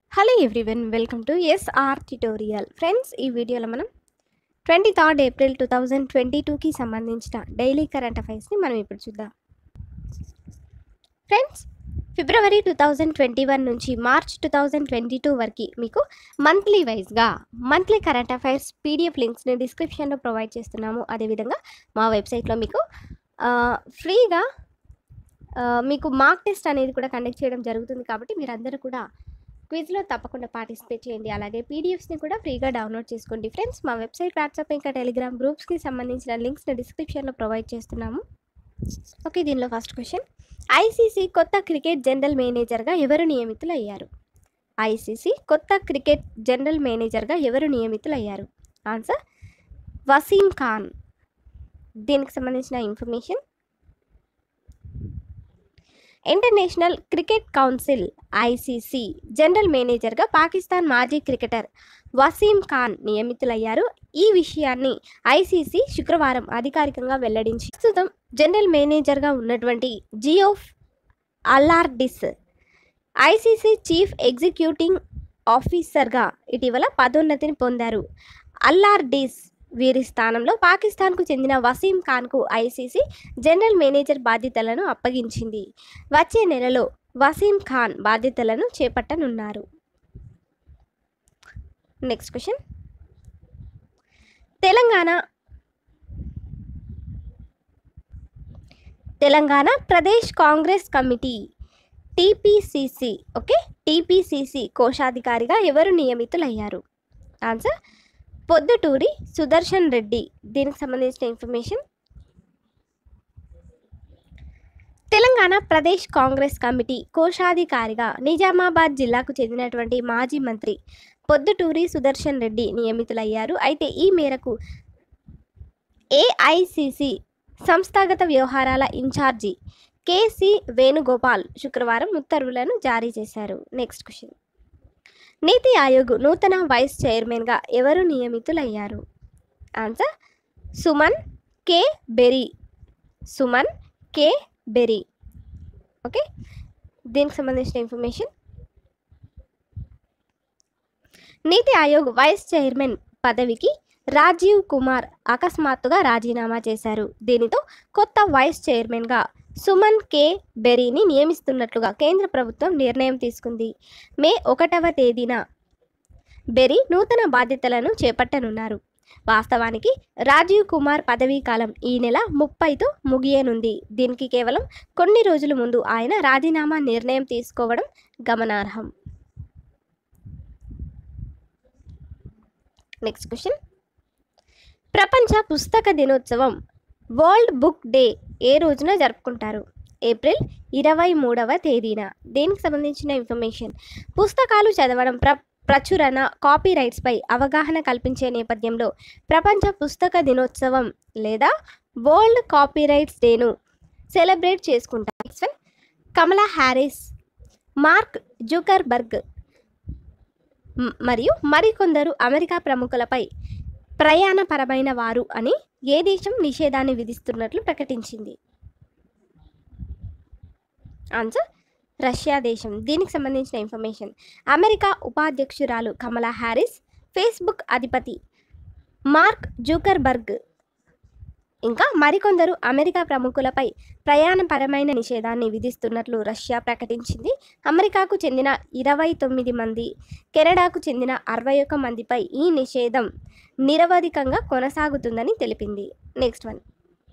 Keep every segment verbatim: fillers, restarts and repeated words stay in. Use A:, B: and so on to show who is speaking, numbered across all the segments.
A: Hello everyone, welcome to SR tutorial. Friends, ఈ వీడియోలో మనం twenty third April two thousand twenty టూకి సంబంధించిన డైలీ కరెంట్ అఫైర్స్ని మనం ఇప్పుడు చూద్దాం. Friends, February two thousand twenty one నుంచి March two thousand twenty two వరకు మీకు మంత్లీ వైజ్గా మంత్లీ కరెంట్ అఫైర్స్ పీడిఎఫ్ లింక్స్ని డిస్క్రిప్షన్లో ప్రొవైడ్ చేస్తున్నాము. అదేవిధంగా మా వెబ్సైట్లో మీకు ఫ్రీగా మీకు మార్క్ టెస్ట్ అనేది కూడా కండక్ట్ చేయడం జరుగుతుంది. కాబట్టి మీరందరూ కూడా క్విజ్లో తప్పకుండా పార్టిసిపేట్ చేయండి. అలాగే పీడిఎఫ్స్ని కూడా ఫ్రీగా డౌన్లోడ్ చేసుకోండి. ఫ్రెండ్స్, మా వెబ్సైట్, వాట్సాప్ ఇంకా టెలిగ్రామ్ గ్రూప్స్కి సంబంధించిన లింక్స్ని డిస్క్రిప్షన్లో ప్రొవైడ్ చేస్తున్నాము. ఓకే, దీనిలో ఫస్ట్ క్వశ్చన్, ఐసీసీ కొత్త క్రికెట్ జనరల్ మేనేజర్గా ఎవరు నియమితులయ్యారు? ఐసీసీ కొత్త క్రికెట్ జనరల్ మేనేజర్గా ఎవరు నియమితులయ్యారు? ఆన్సర్ వసీం ఖాన్. దీనికి సంబంధించిన information, international cricket council ICC general మేనేజర్గా పాకిస్తాన్ మాజీ క్రికెటర్ వసీం ఖాన్ నియమితులయ్యారు. ఈ విషయాన్ని ఐసీసీ శుక్రవారం అధికారికంగా వెల్లడించి, ప్రస్తుతం జనరల్ మేనేజర్గా ఉన్నటువంటి Geoff Allardice ICC chief executive ఆఫీసర్గా ఇటీవల పదోన్నతిని పొందారు. అల్లార్డిస్ వీరి స్థానంలో పాకిస్తాన్కు చెందిన వసీం ఖాన్కు ఐసీసీ జనరల్ మేనేజర్ బాధ్యతలను అప్పగించింది. వచ్చే నెలలో వసీం ఖాన్ బాధ్యతలను చేపట్టనున్నారు. Next question, Telangana Telangana Pradesh Congress committee TPCC okay TPCC కోశాధికారిగా ఎవరు నియమితులయ్యారు? ఆన్సర్ పొద్దుటూరి సుదర్శన్ రెడ్డి. దీనికి సంబంధించిన ఇన్ఫర్మేషన్, తెలంగాణ ప్రదేశ్ కాంగ్రెస్ కమిటీ కోశాధికారిగా నిజామాబాద్ జిల్లాకు చెందినటువంటి మాజీ మంత్రి పొద్దుటూరి సుదర్శన్ రెడ్డి నియమితులయ్యారు. అయితే ఈ మేరకు ఏఐసిసి సంస్థాగత వ్యవహారాల ఇన్ఛార్జి కేసి వేణుగోపాల్ శుక్రవారం ఉత్తర్వులను జారీ చేశారు. నెక్స్ట్ క్వశ్చన్, నీతి ఆయోగ్ నూతన వైస్ చైర్మన్గా ఎవరు నియమితులయ్యారు? ఆన్సర్ సుమన్ కే బెరీ. సుమన్ కే బెరీ. ఓకే, దీనికి సంబంధించిన ఇన్ఫర్మేషన్, నీతి ఆయోగ్ వైస్ చైర్మన్ పదవికి రాజీవ్ కుమార్ అకస్మాత్తుగా రాజీనామా చేశారు. దీనితో కొత్త వైస్ చైర్మన్గా సుమన్ కే బెరీని నియమిస్తున్నట్లుగా కేంద్ర ప్రభుత్వం నిర్ణయం తీసుకుంది. మే ఒకటవ తేదీన బెరీ నూతన బాధ్యతలను చేపట్టనున్నారు. వాస్తవానికి రాజీవ్ కుమార్ పదవీ కాలం ఈ నెల ముప్పైతో ముగియనుంది. దీనికి కేవలం కొన్ని రోజుల ముందు ఆయన రాజీనామా నిర్ణయం తీసుకోవడం గమనార్హం. నెక్స్ట్ క్వశ్చన్, ప్రపంచ పుస్తక దినోత్సవం వరల్డ్ బుక్ డే ఏ రోజున జరుపుకుంటారు? ఏప్రిల్ ఇరవై మూడవ తేదీన. దీనికి సంబంధించిన ఇన్ఫర్మేషన్, పుస్తకాలు చదవడం, ప్ర ప్రచురణ, కాపీరైట్స్పై అవగాహన కల్పించే నేపథ్యంలో ప్రపంచ పుస్తక దినోత్సవం లేదా వరల్డ్ కాపీరైట్స్ డేను సెలబ్రేట్ చేసుకుంటారు. కమలా హ్యారిస్, మార్క్ జుకర్బర్గ్ మరియు మరికొందరు అమెరికా ప్రముఖులపై ప్రయాణపరమైన వారు అని ఏ దేశం నిషేధాన్ని విధిస్తున్నట్లు ప్రకటించింది? ఆన్సర్ రష్యా దేశం. దీనికి సంబంధించిన ఇన్ఫర్మేషన్, అమెరికా ఉపాధ్యక్షురాలు కమలా హ్యారిస్, ఫేస్బుక్ అధిపతి మార్క్ జుకర్బర్గ్ ఇంకా మరికొందరు అమెరికా ప్రముఖులపై ప్రయాణపరమైన నిషేధాన్ని విధిస్తున్నట్లు రష్యా ప్రకటించింది. అమెరికాకు చెందిన ఇరవై తొమ్మిది మంది, కెనడాకు చెందిన అరవై ఒక్క మందిపై ఈ నిషేధం నిరవధికంగా కొనసాగుతుందని తెలిపింది. నెక్స్ట్ వన్,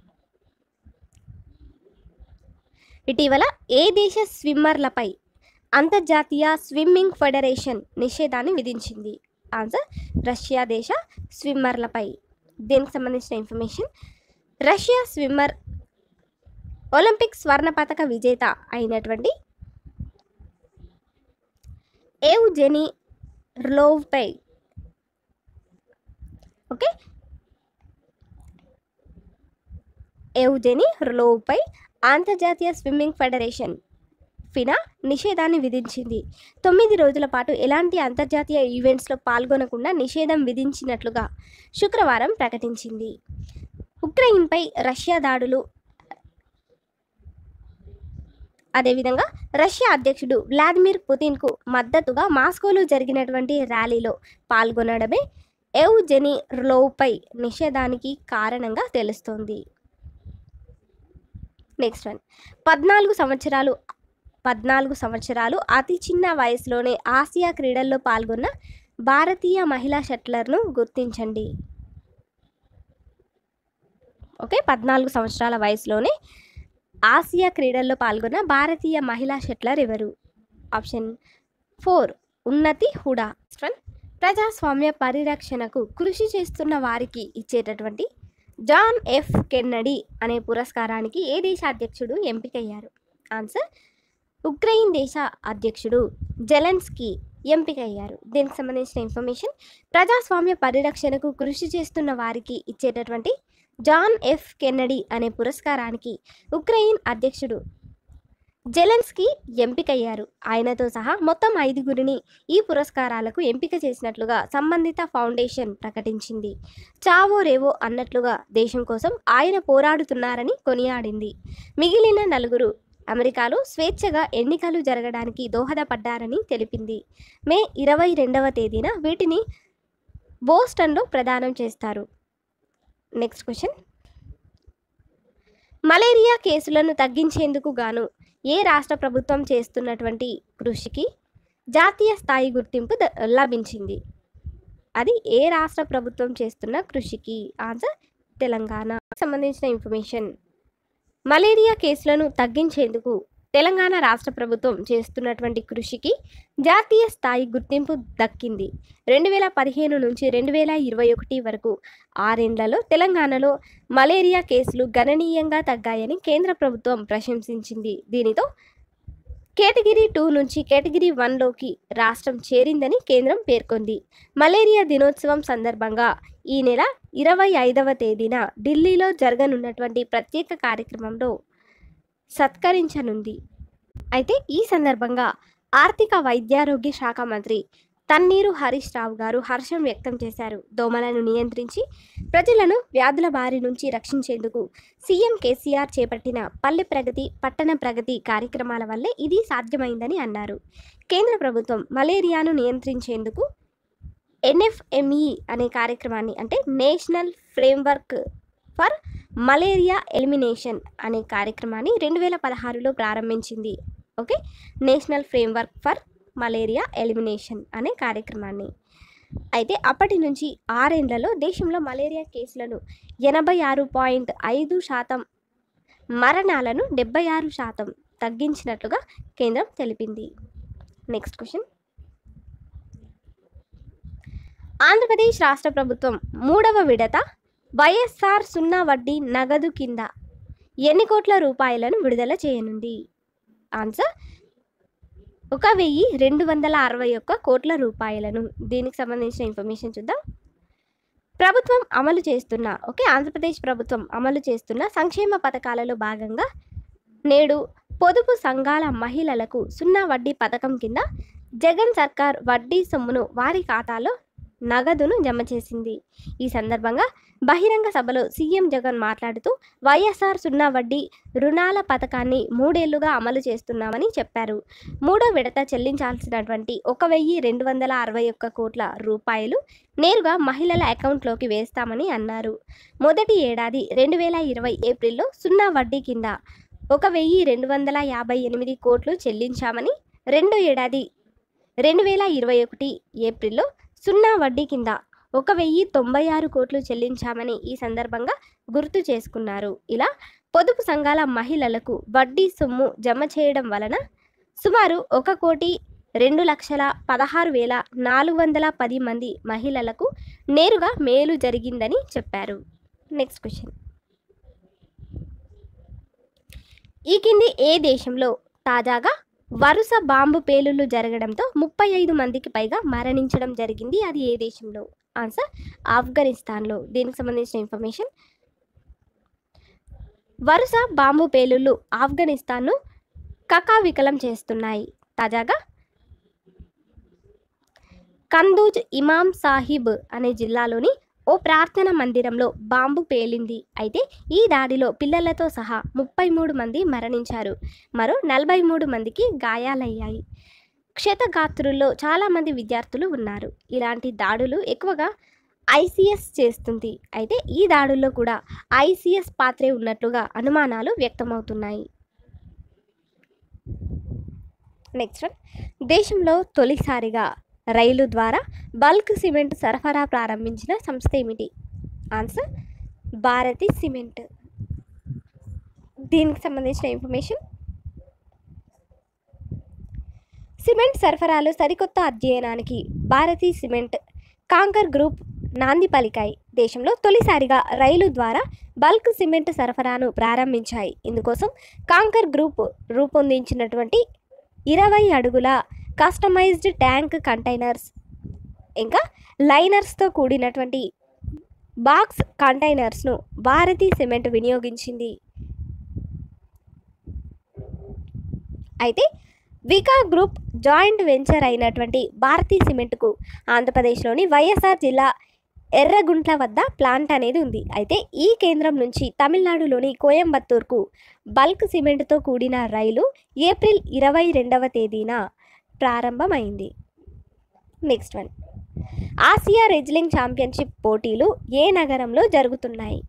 A: ఇటీవల ఏ దేశ స్విమ్మర్లపై అంతర్జాతీయ స్విమ్మింగ్ ఫెడరేషన్ నిషేధాన్ని విధించింది? ఆన్సర్ రష్యా దేశ స్విమ్మర్లపై. దీనికి సంబంధించిన ఇన్ఫర్మేషన్, రష్యా స్విమ్మర్ ఒలింపిక్ స్వర్ణ పతక విజేత అయినటువంటి ఎవజెనీ ర్లోవ్పై ఓకే ఎవజెనీ ర్లోవ్పై అంతర్జాతీయ స్విమ్మింగ్ ఫెడరేషన్ ఫినా నిషేధాన్ని విధించింది. తొమ్మిది రోజుల పాటు ఎలాంటి అంతర్జాతీయ ఈవెంట్స్లో పాల్గొనకుండా నిషేధం విధించినట్లుగా శుక్రవారం ప్రకటించింది. ఉక్రెయిన్పై రష్యా దాడులు అదేవిధంగా రష్యా అధ్యక్షుడు వ్లాదిమిర్ పుతిన్కు మద్దతుగా మాస్కోలో జరిగినటువంటి ర్యాలీలో పాల్గొనడమే ఎవ్జెనీ ర్లోవ్పై నిషేధానికి కారణంగా తెలుస్తోంది. నెక్స్ట్ వన్, పద్నాలుగు సంవత్సరాలు పద్నాలుగు సంవత్సరాలు అతి చిన్న వయసులోనే ఆసియా క్రీడల్లో పాల్గొన్న భారతీయ మహిళా షట్లర్ను గుర్తించండి. ఓకే, పద్నాలుగు సంవత్సరాల వయసులోనే ఆసియా క్రీడల్లో పాల్గొన్న భారతీయ మహిళా షట్లర్ ఎవరు? ఆప్షన్ ఫోర్ ఉన్నతి హుడా. ప్రజాస్వామ్య పరిరక్షణకు కృషి చేస్తున్న వారికి ఇచ్చేటటువంటి జాన్ ఎఫ్ కెన్నడీ అనే పురస్కారానికి ఏ దేశ అధ్యక్షుడు ఎంపికయ్యారు? ఆన్సర్ ఉక్రెయిన్ దేశ అధ్యక్షుడు జెలెన్స్కీ ఎంపికయ్యారు. దీనికి సంబంధించిన ఇన్ఫర్మేషన్, ప్రజాస్వామ్య పరిరక్షణకు కృషి చేస్తున్న వారికి ఇచ్చేటటువంటి జాన్ ఎఫ్ కెన్నడీ అనే పురస్కారానికి ఉక్రెయిన్ అధ్యక్షుడు జెలెన్స్కీ ఎంపికయ్యారు. ఆయనతో సహా మొత్తం ఐదుగురిని ఈ పురస్కారాలకు ఎంపిక చేసినట్లుగా సంబంధిత ఫౌండేషన్ ప్రకటించింది. చావో రేవో అన్నట్లుగా దేశం కోసం ఆయన పోరాడుతున్నారని కొనియాడింది. మిగిలిన నలుగురు అమెరికాలో స్వేచ్ఛగా ఎన్నికలు జరగడానికి దోహదపడ్డారని తెలిపింది. మే ఇరవై రెండవ తేదీన వీటిని బోస్టన్లో ప్రదానం చేస్తారు. నెక్స్ట్ క్వశ్చన్, మలేరియా కేసులను తగ్గించేందుకు గాను ఏ రాష్ట్ర ప్రభుత్వం చేస్తున్నటువంటి కృషికి జాతీయ స్థాయి గుర్తింపు లభించింది? అది ఏ రాష్ట్ర ప్రభుత్వం చేస్తున్న కృషికి? ఆన్సర్ తెలంగాణ. సంబంధించిన ఇన్ఫర్మేషన్, మలేరియా కేసులను తగ్గించేందుకు తెలంగాణ రాష్ట్ర ప్రభుత్వం చేస్తున్నటువంటి కృషికి జాతీయ స్థాయి గుర్తింపు దక్కింది. రెండు వేల పదిహేను నుంచి రెండు వేల ఇరవై ఒకటి వరకు ఆరేండ్లలో తెలంగాణలో మలేరియా కేసులు గణనీయంగా తగ్గాయని కేంద్ర ప్రభుత్వం ప్రశంసించింది. దీనితో కేటగిరీ టూ నుంచి కేటగిరీ వన్లోకి రాష్ట్రం చేరిందని కేంద్రం పేర్కొంది. మలేరియా దినోత్సవం సందర్భంగా ఈ నెల ఇరవై ఐదవ తేదీన ఢిల్లీలో జరగనున్నటువంటి ప్రత్యేక కార్యక్రమంలో సత్కరించనుంది. అయితే ఈ సందర్భంగా ఆర్థిక వైద్యారోగ్య శాఖ మంత్రి తన్నీరు హరీష్ రావు గారు హర్షం వ్యక్తం చేశారు. దోమలను నియంత్రించి ప్రజలను వ్యాధుల బారి నుంచి రక్షించేందుకు సీఎం కేసీఆర్ చేపట్టిన పల్లె ప్రగతి, పట్టణ ప్రగతి కార్యక్రమాల వల్లే ఇది సాధ్యమైందని అన్నారు. కేంద్ర ప్రభుత్వం మలేరియాను నియంత్రించేందుకు ఎన్ఎఫ్ఎంఈ అనే కార్యక్రమాన్ని, అంటే national framework for malaria elimination అనే కార్యక్రమాన్ని రెండు వేల పదహారులో ప్రారంభించింది. Okay, national framework for malaria elimination అనే కార్యక్రమాన్ని. అయితే అప్పటి నుంచి ఆరేండ్లలో దేశంలో మలేరియా కేసులను ఎనభై ఆరు పాయింట్ ఐదు శాతం, మరణాలను డెబ్బై ఆరు శాతం తగ్గించినట్లుగా కేంద్రం తెలిపింది. నెక్స్ట్ క్వశ్చన్, ఆంధ్రప్రదేశ్ రాష్ట్ర ప్రభుత్వం మూడవ విడత వైఎస్ఆర్ సున్నా వడ్డీ నగదు కింద ఎన్ని కోట్ల రూపాయలను విడుదల చేయనుంది? ఆన్సర్ ఒక వెయ్యి రెండు వందల అరవై ఒక్క కోట్ల రూపాయలను. దీనికి సంబంధించిన ఇన్ఫర్మేషన్ చూద్దాం. ప్రభుత్వం అమలు చేస్తున్న ఓకే ఆంధ్రప్రదేశ్ ప్రభుత్వం అమలు చేస్తున్న సంక్షేమ పథకాలలో భాగంగా నేడు పొదుపు సంఘాల మహిళలకు సున్నా వడ్డీ పథకం కింద జగన్ సర్కార్ వడ్డీ సొమ్మును వారి ఖాతాలో నగదును జమ చేసింది. ఈ సందర్భంగా బహిరంగ సభలో సీఎం జగన్ మాట్లాడుతూ వైఎస్ఆర్ సున్నా వడ్డీ రుణాల పథకాన్ని మూడేళ్లుగా అమలు చేస్తున్నామని చెప్పారు. మూడో విడత చెల్లించాల్సినటువంటి ఒక వెయ్యి రెండు వందల అరవై ఒక్క కోట్ల రూపాయలు నేరుగా మహిళల అకౌంట్లోకి వేస్తామని అన్నారు. మొదటి ఏడాది రెండు వేల ఇరవై ఏప్రిల్లో సున్నా వడ్డీ కింద ఒక వెయ్యి రెండు వందల యాభై ఎనిమిది కోట్లు చెల్లించామని, రెండో ఏడాది రెండు వేల ఇరవై ఒకటి ఏప్రిల్లో సున్నా వడ్డీ కింద ఒక వెయ్యి తొంభై ఆరు కోట్లు చెల్లించామని ఈ సందర్భంగా గుర్తు చేసుకున్నారు. ఇలా పొదుపు సంఘాల మహిళలకు వడ్డీ సొమ్ము జమ చేయడం వలన సుమారు ఒక కోటి రెండు లక్షల పదహారు వేల నాలుగు వందల పది మంది మహిళలకు నేరుగా మేలు జరిగిందని చెప్పారు. నెక్స్ట్ క్వశ్చన్, ఈ కింది ఏ దేశంలో తాజాగా వరుస బాంబు పేలుళ్లు జరగడంతో ముప్పై ఐదు మందికి పైగా మరణించడం జరిగింది? అది ఏ దేశంలో? ఆన్సర్ ఆఫ్ఘనిస్తాన్లో. దీనికి సంబంధించిన ఇన్ఫర్మేషన్, వరుస బాంబు పేలుళ్లు ఆఫ్ఘనిస్తాన్ను కకావికలం చేస్తున్నాయి. తాజాగా కందూజ్ ఇమాం సాహిబ్ అనే జిల్లాలోని ఓ ప్రార్థన మందిరంలో బాంబు పేలింది. అయితే ఈ దాడిలో పిల్లలతో సహా ముప్పై మూడు మంది మరణించారు. మరో నలభై మూడు మందికి గాయాలయ్యాయి. క్షతగాత్రుల్లో చాలామంది విద్యార్థులు ఉన్నారు. ఇలాంటి దాడులు ఎక్కువగా ఐసిఎస్ చేస్తుంది. అయితే ఈ దాడుల్లో కూడా ఐసిఎస్ పాత్రే ఉన్నట్లుగా అనుమానాలు వ్యక్తమవుతున్నాయి. నెక్స్ట్ వన్, దేశంలో తొలిసారిగా రైలు ద్వారా బల్క్ సిమెంట్ సరఫరా ప్రారంభించిన సంస్థ ఏమిటి? Answer Bharathi cement. దీనికి సంబంధించిన ఇన్ఫర్మేషన్, సిమెంట్ సరఫరాలో సరికొత్త అధ్యయనానికి భారతీ సిమెంట్, కాంకర్ గ్రూప్ నాంది పలికాయి. దేశంలో తొలిసారిగా రైలు ద్వారా బల్క్ సిమెంట్ సరఫరాను ప్రారంభించాయి. ఇందుకోసం కాంకర్ గ్రూప్ రూపొందించినటువంటి ఇరవై అడుగుల కస్టమైజ్డ్ ట్యాంక్ కంటైనర్స్ ఇంకా లైనర్స్తో కూడినటువంటి బాక్స్ కంటైనర్స్ను భారతీ సిమెంట్ వినియోగించింది. అయితే వికా గ్రూప్ జాయింట్ వెంచర్ అయినటువంటి భారతీ సిమెంట్కు ఆంధ్రప్రదేశ్లోని వైఎస్ఆర్ జిల్లా ఎర్రగుంట్ల వద్ద ప్లాంట్ అనేది ఉంది. అయితే ఈ కేంద్రం నుంచి తమిళనాడులోని కోయంబత్తూర్కు బల్క్ సిమెంట్తో కూడిన రైలు ఏప్రిల్ ఇరవై రెండవ తేదీన ప్రారంభమైంది. Next one, Asia wrestling championship పోటీలు ఏ నగరంలో జరుగుతున్నాయి?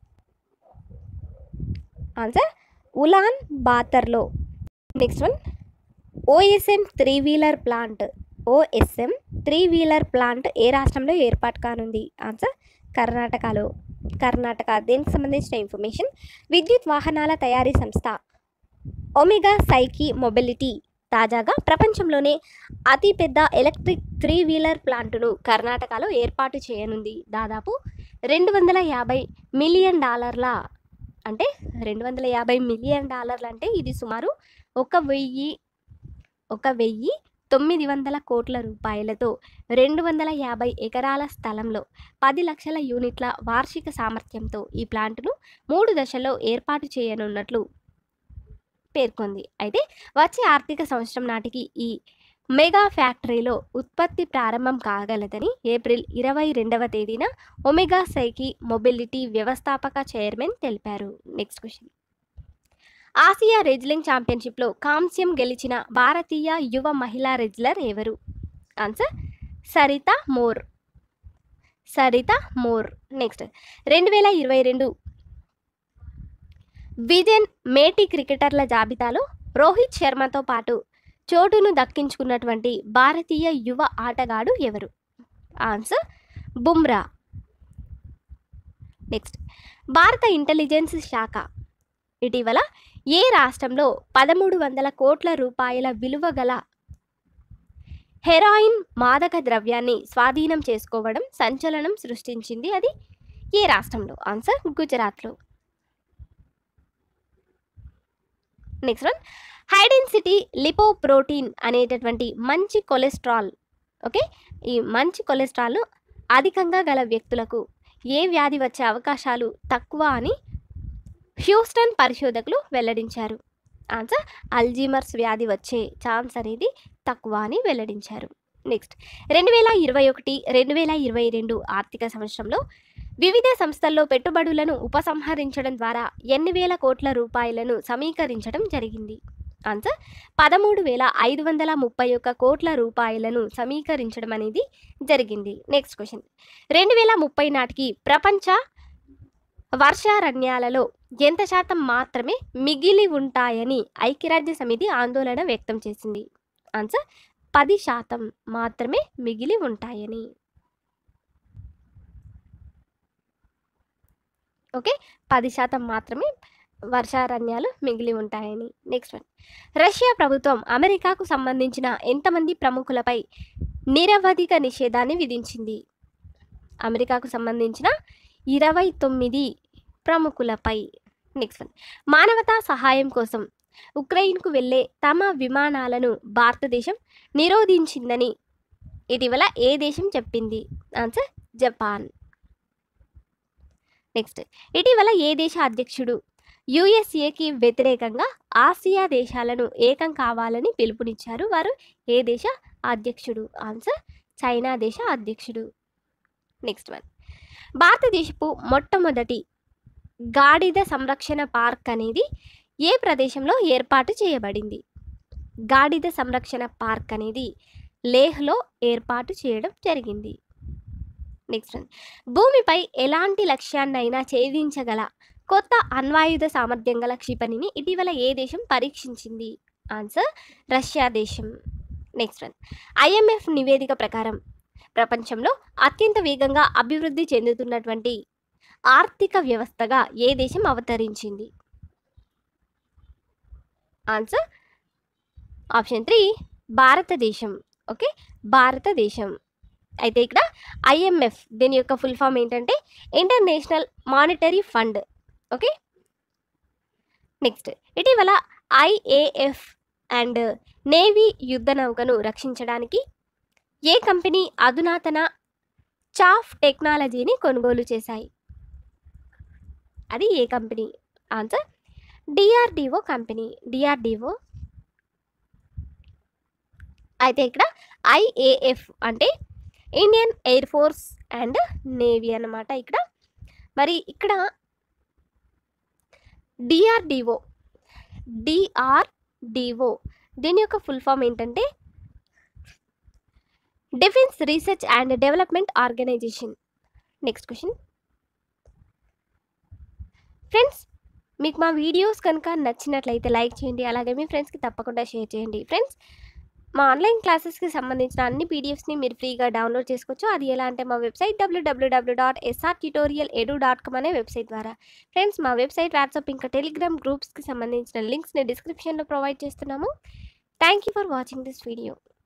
A: ఆన్సర్ ఉలాన్ బాతర్లో. Next one, OSM three wheeler plant OSM three wheeler plant ఏ రాష్ట్రంలో ఏర్పాటు కానుంది? ఆన్సర్ కర్ణాటకలో. కర్ణాటక. దీనికి సంబంధించిన ఇన్ఫర్మేషన్, విద్యుత్ వాహనాల తయారీ సంస్థ ఒమెగా సైకి మొబిలిటీ తాజాగా ప్రపంచంలోనే అతిపెద్ద ఎలక్ట్రిక్ త్రీ వీలర్ ప్లాంటును కర్ణాటకలో ఏర్పాటు చేయనుంది. దాదాపు రెండు వందల యాభై మిలియన్ డాలర్ల అంటే రెండు వందల యాభై మిలియన్ డాలర్లు అంటే ఇది సుమారు ఒక వెయ్యి ఒక వెయ్యి తొమ్మిది వందల కోట్ల రూపాయలతో రెండు వందల యాభై ఎకరాల స్థలంలో పది లక్షల యూనిట్ల వార్షిక సామర్థ్యంతో ఈ ప్లాంటును మూడు దశల్లో ఏర్పాటు చేయనున్నట్లు పేర్కొంది. అయితే వచ్చే ఆర్థిక సంవత్సరం నాటికి ఈ మెగా ఫ్యాక్టరీలో ఉత్పత్తి ప్రారంభం కాగలదని ఏప్రిల్ ఇరవై రెండవ తేదీన ఒమెగా సైకి మొబిలిటీ వ్యవస్థాపక చైర్మన్ తెలిపారు. నెక్స్ట్ క్వశ్చన్, ఆసియా రెజ్లింగ్ ఛాంపియన్షిప్లో కాంస్యం గెలిచిన భారతీయ యువ మహిళా రెజ్లర్ ఎవరు? ఆన్సర్ సరిత మోర్. సరిత మోర్. నెక్స్ట్, రెండు వేల ఇరవై రెండు విజన్ మేటి క్రికెటర్ల జాబితాలో రోహిత్ శర్మతో పాటు చోటును దక్కించుకున్నటువంటి భారతీయ యువ ఆటగాడు ఎవరు? ఆన్సర్ బుమ్రా. నెక్స్ట్, భారత ఇంటెలిజెన్స్ శాఖ ఇటీవల ఏ రాష్ట్రంలో పదమూడు వందల కోట్ల రూపాయల విలువ గల హెరాయిన్ మాదక ద్రవ్యాన్ని స్వాధీనం చేసుకోవడం సంచలనం సృష్టించింది? అది ఏ రాష్ట్రంలో? ఆన్సర్ గుజరాత్లో. Next one, high density lipoprotein అనేటటువంటి మంచి కొలెస్ట్రాల్ ఓకే ఈ మంచి కొలెస్ట్రాల్ అధికంగా గల వ్యక్తులకు ఏ వ్యాధి వచ్చే అవకాశాలు తక్కువ అని హ్యూస్టన్ పరిశోధకులు వెల్లడించారు. ఆన్సర్ అల్జీమర్స్ వ్యాధి వచ్చే ఛాన్స్ అనేది తక్కువ అని వెల్లడించారు. నెక్స్ట్, రెండు వేల ఇరవై ఒకటి రెండు వేల ఇరవై రెండు ఆర్థిక సంవత్సరంలో వివిధ సంస్థల్లో పెట్టుబడులను ఉపసంహరించడం ద్వారా ఎన్ని వేల కోట్ల రూపాయలను సమీకరించడం జరిగింది? ఆన్సర్ పదమూడు వేల ఐదు వందల ముప్పై ఒక్క కోట్ల రూపాయలను సమీకరించడం అనేది జరిగింది. నెక్స్ట్ క్వశ్చన్, రెండు వేల ముప్పై నాటికి ప్రపంచ వర్షారణ్యాలలో ఎంత శాతం మాత్రమే మిగిలి ఉంటాయని ఐక్యరాజ్య సమితి ఆందోళన వ్యక్తం చేసింది? ఆన్సర్ పది శాతం మాత్రమే మిగిలి ఉంటాయని. ఓకే, పది శాతం మాత్రమే వర్షారణ్యాలు మిగిలి ఉంటాయని. నెక్స్ట్ వన్, రష్యా ప్రభుత్వం అమెరికాకు సంబంధించిన ఎంతమంది ప్రముఖులపై నిరవధిక నిషేధాన్ని విధించింది? అమెరికాకు సంబంధించిన ఇరవై తొమ్మిది ప్రముఖులపై. నెక్స్ట్ వన్, మానవతా సహాయం కోసం ఉక్రెయిన్కు వెళ్ళే తమ విమానాలను భారతదేశం నిరోధించిందని ఇటీవల ఏ దేశం చెప్పింది? Answer Japan. నెక్స్ట్, ఇటీవల ఏ దేశ అధ్యక్షుడు యుఎస్ఏకి వ్యతిరేకంగా ఆసియా దేశాలను ఏకం కావాలని పిలుపునిచ్చారు? వారు ఏ దేశ అధ్యక్షుడు? ఆన్సర్ చైనా దేశ అధ్యక్షుడు. నెక్స్ట్ వన్, భారతదేశపు మొట్టమొదటి గాడిద సంరక్షణ పార్క్ అనేది ఏ ప్రదేశంలో ఏర్పాటు చేయబడింది? గాడిద సంరక్షణ పార్క్ అనేది లేహ్లో ఏర్పాటు చేయడం జరిగింది. నెక్స్ట్ వన్, భూమిపై ఎలాంటి లక్ష్యాన్నైనా ఛేదించగల కొత్త అణ్వాయుధ సామర్థ్యం గల క్షిపణిని ఇటీవల ఏ దేశం పరీక్షించింది? ఆన్సర్ రష్యా దేశం. నెక్స్ట్ వన్, ఐఎంఎఫ్ నివేదిక ప్రకారం ప్రపంచంలో అత్యంత వేగంగా అభివృద్ధి చెందుతున్నటువంటి ఆర్థిక వ్యవస్థగా ఏ దేశం అవతరించింది? ఆన్సర్ ఆప్షన్ త్రీ భారతదేశం. ఓకే, భారతదేశం. అయితే ఇక్కడ ఐఎంఎఫ్ దీని యొక్క ఫుల్ ఫామ్ ఏంటంటే international monetary fund. Okay, next, ఇటీవల ఐఏఎఫ్ అండ్ నేవీ యుద్ధ నౌకను రక్షించడానికి ఏ కంపెనీ అధునాతన చాఫ్ టెక్నాలజీని కొనుగోలు చేశాయి? అది ఏ company? Answer DRDO company. DRDO. అయితే ఇక్కడ ఐఏఎఫ్ అంటే Indian air force and navy అన్నమాట. ఇక్కడ మరి ఇక్కడ డిఆర్డిఓ డిఆర్డిఓ దీని యొక్క ఫుల్ ఫామ్ ఏంటంటే defence research and development organisation. Next question. Friends, మీకు మా వీడియోస్ కనుక నచ్చినట్లయితే లైక్ చేయండి, అలాగే మీ ఫ్రెండ్స్కి తప్పకుండా షేర్ చేయండి. ఫ్రెండ్స్, మా ఆన్లైన్ క్లాసెస్కి సంబంధించిన అన్ని పీడిఎఫ్స్ని మీరు ఫ్రీగా డౌన్లోడ్ చేసుకోవచ్చు. అది ఎలా అంటే మా వెబ్సైట్ డబ్ల్యూడబ్ల్యూడబ్ల్యూ dot SR tutorial edu dot com అనే వెబ్సైట్ ద్వారా. ఫ్రెండ్స్, మా వెబ్సైట్, వాట్సాప్ ఇంకా టెలిగ్రామ్ గ్రూప్స్కి సంబంధించిన లింక్స్ని డిస్క్రిప్షన్లో ప్రొవైడ్ చేస్తున్నాము. Thank you for watching this video.